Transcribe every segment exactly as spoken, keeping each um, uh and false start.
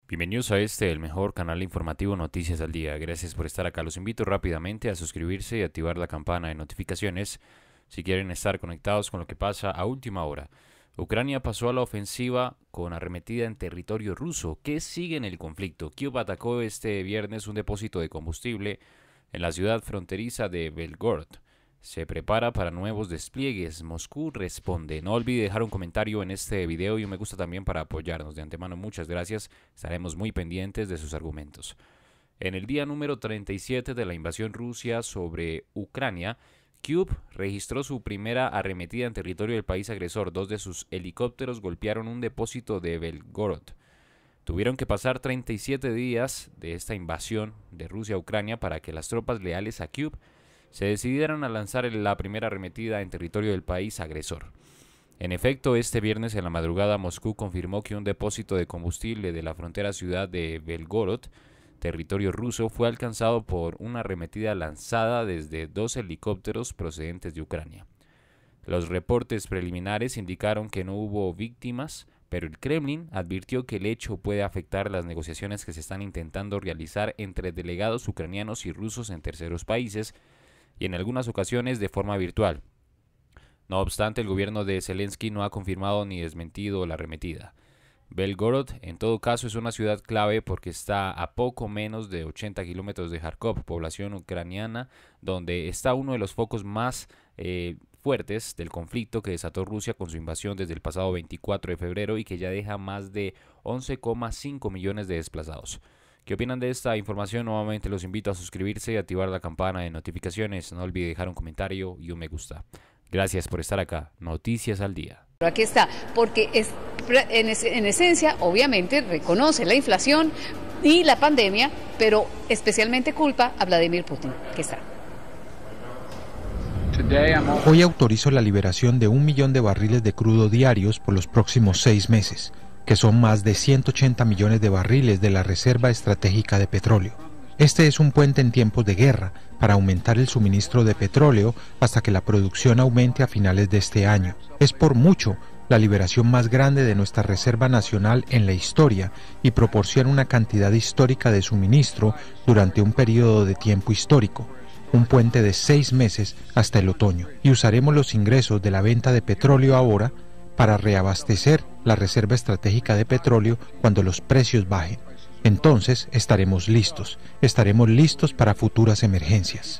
Bienvenidos a este, el mejor canal informativo Noticias al Día. Gracias por estar acá. Los invito rápidamente a suscribirse y activar la campana de notificaciones si quieren estar conectados con lo que pasa a última hora. Ucrania pasó a la ofensiva con arremetida en territorio ruso. ¿Qué sigue en el conflicto? Kyiv atacó este viernes un depósito de combustible en la ciudad fronteriza de Belgorod. Se prepara para nuevos despliegues. Moscú responde. No olvide dejar un comentario en este video y un me gusta también para apoyarnos. De antemano, muchas gracias. Estaremos muy pendientes de sus argumentos. En el día número treinta y siete de la invasión rusa sobre Ucrania, Kyiv registró su primera arremetida en territorio del país agresor. Dos de sus helicópteros golpearon un depósito de Belgorod. Tuvieron que pasar treinta y siete días de esta invasión de Rusia a Ucrania para que las tropas leales a Kyiv se decidieron a lanzar la primera arremetida en territorio del país agresor. En efecto, este viernes en la madrugada Moscú confirmó que un depósito de combustible de la frontera ciudad de Belgorod, territorio ruso, fue alcanzado por una arremetida lanzada desde dos helicópteros procedentes de Ucrania. Los reportes preliminares indicaron que no hubo víctimas, pero el Kremlin advirtió que el hecho puede afectar las negociaciones que se están intentando realizar entre delegados ucranianos y rusos en terceros países, y en algunas ocasiones de forma virtual. No obstante, el gobierno de Zelensky no ha confirmado ni desmentido la arremetida. Belgorod, en todo caso, es una ciudad clave porque está a poco menos de ochenta kilómetros de Kharkov, población ucraniana, donde está uno de los focos más eh, fuertes del conflicto que desató Rusia con su invasión desde el pasado veinticuatro de febrero y que ya deja más de once coma cinco millones de desplazados. ¿Qué opinan de esta información? Nuevamente los invito a suscribirse y activar la campana de notificaciones. No olvide dejar un comentario y un me gusta. Gracias por estar acá. Noticias al Día. Aquí está, porque es, en, es, en esencia, obviamente, reconoce la inflación y la pandemia, pero especialmente culpa a Vladimir Putin, que está. Hoy autorizo la liberación de un millón de barriles de crudo diarios por los próximos seis meses. Que son más de ciento ochenta millones de barriles de la Reserva Estratégica de Petróleo. Este es un puente en tiempos de guerra para aumentar el suministro de petróleo hasta que la producción aumente a finales de este año. Es por mucho la liberación más grande de nuestra Reserva Nacional en la historia y proporciona una cantidad histórica de suministro durante un periodo de tiempo histórico. Un puente de seis meses hasta el otoño. Y usaremos los ingresos de la venta de petróleo ahora para reabastecer la Reserva Estratégica de Petróleo cuando los precios bajen. Entonces estaremos listos, estaremos listos para futuras emergencias.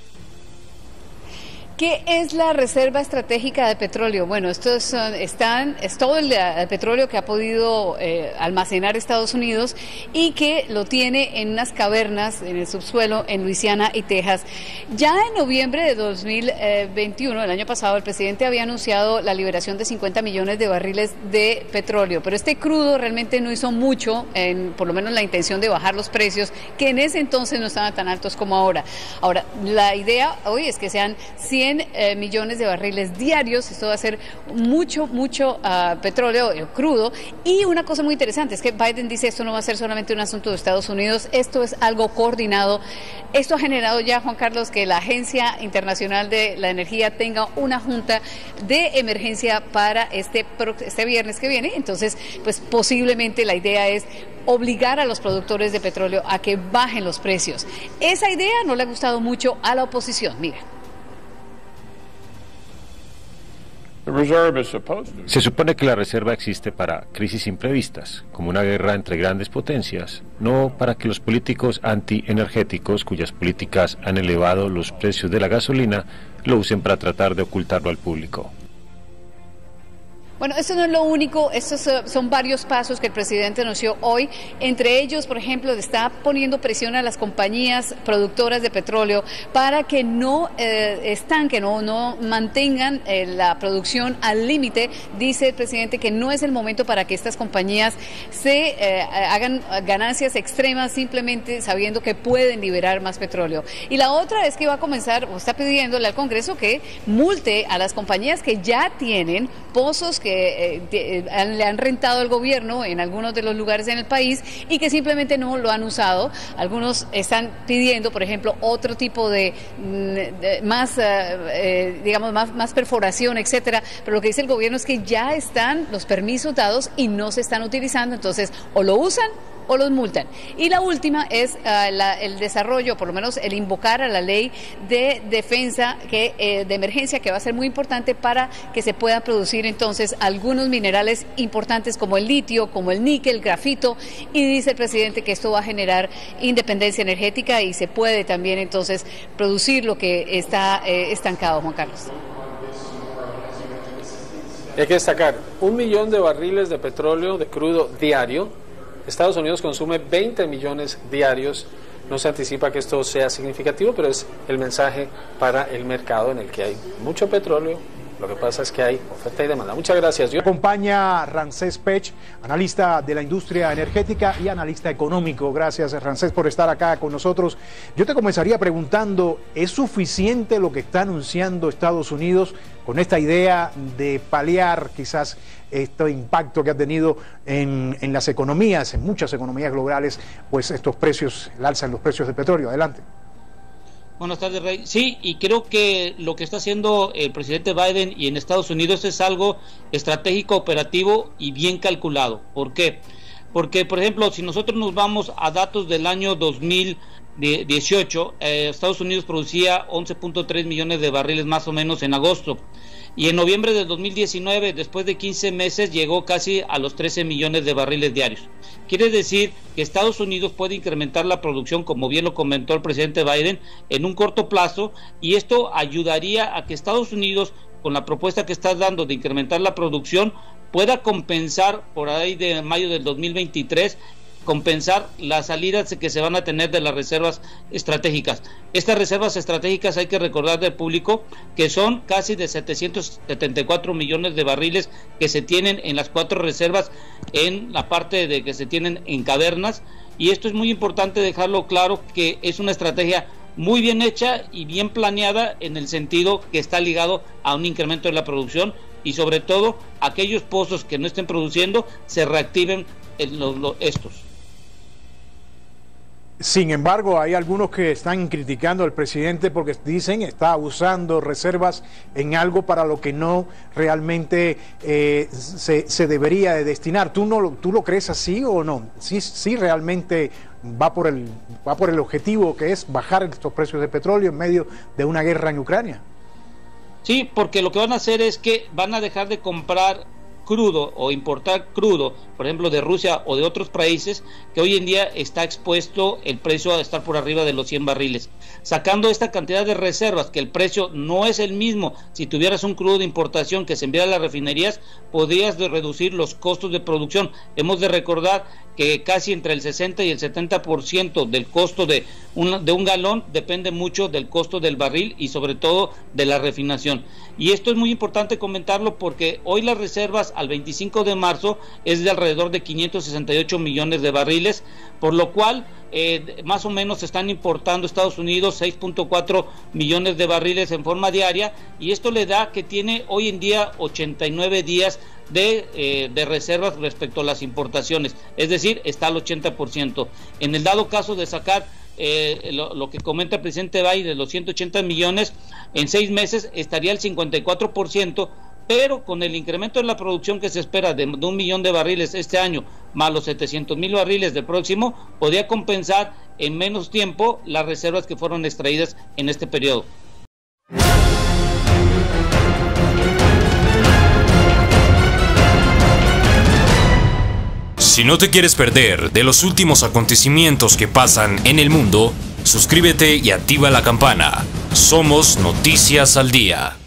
¿Qué es la Reserva Estratégica de Petróleo? Bueno, estos son, están, es todo el, el petróleo que ha podido eh, almacenar Estados Unidos y que lo tiene en unas cavernas en el subsuelo en Luisiana y Texas. Ya en noviembre de dos mil veintiuno, el año pasado, el presidente había anunciado la liberación de cincuenta millones de barriles de petróleo, pero este crudo realmente no hizo mucho, en, por lo menos la intención de bajar los precios, que en ese entonces no estaban tan altos como ahora. Ahora, la idea hoy es que sean cien Eh, millones de barriles diarios. Esto va a ser mucho, mucho uh, petróleo eh, crudo. Y una cosa muy interesante es que Biden dice esto no va a ser solamente un asunto de Estados Unidos, esto es algo coordinado. Esto ha generado ya, Juan Carlos, que la Agencia Internacional de la Energía tenga una junta de emergencia para este, este viernes que viene. Entonces, pues posiblemente la idea es obligar a los productores de petróleo a que bajen los precios. Esa idea no le ha gustado mucho a la oposición. Mira. Se supone que la reserva existe para crisis imprevistas, como una guerra entre grandes potencias, no para que los políticos antienergéticos, cuyas políticas han elevado los precios de la gasolina, lo usen para tratar de ocultarlo al público. Bueno, esto no es lo único, estos son varios pasos que el presidente anunció hoy. Entre ellos, por ejemplo, está poniendo presión a las compañías productoras de petróleo para que no eh, estanquen o no mantengan eh, la producción al límite. Dice el presidente que no es el momento para que estas compañías se eh, hagan ganancias extremas simplemente sabiendo que pueden liberar más petróleo. Y la otra es que va a comenzar, o está pidiéndole al Congreso que multe a las compañías que ya tienen pozos que que eh, le han rentado al gobierno en algunos de los lugares en el país y que simplemente no lo han usado. Algunos están pidiendo, por ejemplo, otro tipo de, de más, eh, digamos, más, más perforación, etcétera. Pero lo que dice el gobierno es que ya están los permisos dados y no se están utilizando. Entonces, o lo usan o los multan. Y la última es uh, la, el desarrollo, por lo menos el invocar a la ley de defensa, que, eh, de emergencia, que va a ser muy importante para que se puedan producir entonces algunos minerales importantes como el litio, como el níquel, grafito, y dice el presidente que esto va a generar independencia energética y se puede también entonces producir lo que está eh, estancado, Juan Carlos. Hay que destacar, un millón de barriles de petróleo de crudo diario. Estados Unidos consume veinte millones diarios. No se anticipa que esto sea significativo, pero es el mensaje para el mercado en el que hay mucho petróleo. Lo que pasa es que hay oferta y demanda. Muchas gracias. Yo... Acompaña Ramsés Pech, analista de la industria energética y analista económico. Gracias, Ramsés, por estar acá con nosotros. Yo te comenzaría preguntando, ¿es suficiente lo que está anunciando Estados Unidos con esta idea de paliar quizás este impacto que ha tenido en, en las economías, en muchas economías globales, pues estos precios, el alza en los precios del petróleo? Adelante. Buenas tardes, Rey. Sí, y creo que lo que está haciendo el presidente Biden y en Estados Unidos es algo estratégico, operativo y bien calculado. ¿Por qué? Porque, por ejemplo, si nosotros nos vamos a datos del año dos mil dieciocho, eh, Estados Unidos producía once punto tres millones de barriles más o menos en agosto. Y en noviembre del dos mil diecinueve, después de quince meses, llegó casi a los trece millones de barriles diarios. Quiere decir que Estados Unidos puede incrementar la producción, como bien lo comentó el presidente Biden, en un corto plazo, y esto ayudaría a que Estados Unidos, con la propuesta que está dando de incrementar la producción, pueda compensar por ahí de mayo del dos mil veintitrés, compensar las salidas que se van a tener de las reservas estratégicas. Estas reservas estratégicas, hay que recordar del público, que son casi de setecientos setenta y cuatro millones de barriles que se tienen en las cuatro reservas, en la parte de que se tienen en cavernas, y esto es muy importante dejarlo claro, que es una estrategia muy bien hecha y bien planeada, en el sentido que está ligado a un incremento de la producción, y sobre todo aquellos pozos que no estén produciendo se reactiven en los, los, estos. Sin embargo, hay algunos que están criticando al presidente porque dicen está usando reservas en algo para lo que no realmente eh, se, se debería de destinar. ¿Tú, no, ¿Tú lo crees así o no? ¿Sí, sí realmente va por, el, va por el objetivo que es bajar estos precios de petróleo en medio de una guerra en Ucrania? Sí, porque lo que van a hacer es que van a dejar de comprar crudo o importar crudo, por ejemplo de Rusia o de otros países, que hoy en día está expuesto el precio a estar por arriba de los cien barriles, sacando esta cantidad de reservas, que el precio no es el mismo. Si tuvieras un crudo de importación que se envía a las refinerías, podrías de reducir los costos de producción. Hemos de recordar que casi entre el sesenta y el setenta por ciento del costo de un, de un galón depende mucho del costo del barril y sobre todo de la refinación. Y esto es muy importante comentarlo, porque hoy las reservas al veinticinco de marzo es de alrededor de quinientos sesenta y ocho millones de barriles, por lo cual eh, más o menos se están importando Estados Unidos seis punto cuatro millones de barriles en forma diaria, y esto le da que tiene hoy en día ochenta y nueve días de, eh, de reservas respecto a las importaciones, es decir, está al ochenta por ciento. En el dado caso de sacar eh, lo, lo que comenta el presidente Biden, los ciento ochenta millones, en seis meses estaría el cincuenta y cuatro por ciento, pero con el incremento en la producción que se espera de, de un millón de barriles este año, más los setecientos mil barriles del próximo, podría compensar en menos tiempo las reservas que fueron extraídas en este periodo. Si no te quieres perder de los últimos acontecimientos que pasan en el mundo, suscríbete y activa la campana. Somos Noticias al Día.